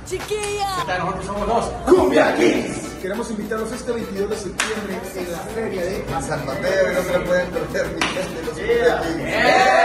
chiquilla. ¿Qué tal? Nosotros somos los Cumbia Kings. Queremos invitarlos este 22 de septiembre en la feria de San Mateo y no se lo pueden perder, mi gente, los Cumbia Kings.